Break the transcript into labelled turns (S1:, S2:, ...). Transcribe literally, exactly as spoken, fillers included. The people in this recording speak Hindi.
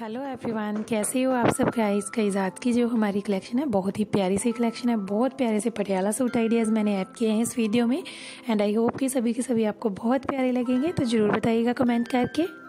S1: हेलो एवरीवन, कैसे हो आप सब गाइस। गाइस की जो हमारी कलेक्शन है बहुत ही प्यारी सी कलेक्शन है। बहुत प्यारे से पटियाला सूट आइडियाज़ मैंने ऐड किए हैं इस वीडियो में एंड आई होप कि सभी के सभी आपको बहुत प्यारे लगेंगे। तो ज़रूर बताइएगा कमेंट करके।